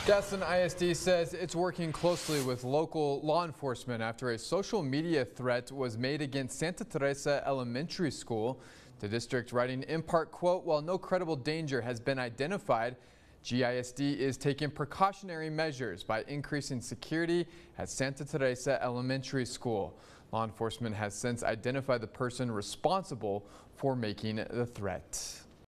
Gadsden ISD says it's working closely with local law enforcement after a social media threat was made against Santa Teresa Elementary School. The district writing in part, quote, while no credible danger has been identified, GISD is taking precautionary measures by increasing security at Santa Teresa Elementary School. Law enforcement has since identified the person responsible for making the threat.